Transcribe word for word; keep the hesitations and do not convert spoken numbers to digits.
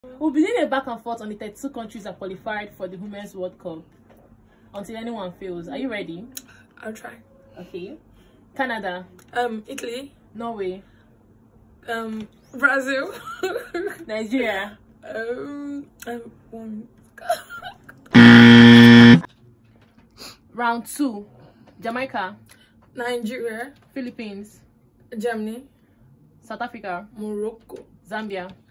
We'll be doing a back and forth on the thirty-two countries that qualified for the Women's World Cup until anyone fails. Are you ready? I'll try. Okay. Canada. Um, Italy. Norway. Um, Brazil. Nigeria. Um, um, um Round two. Jamaica. Nigeria. Philippines. Germany. South Africa. Morocco. Zambia.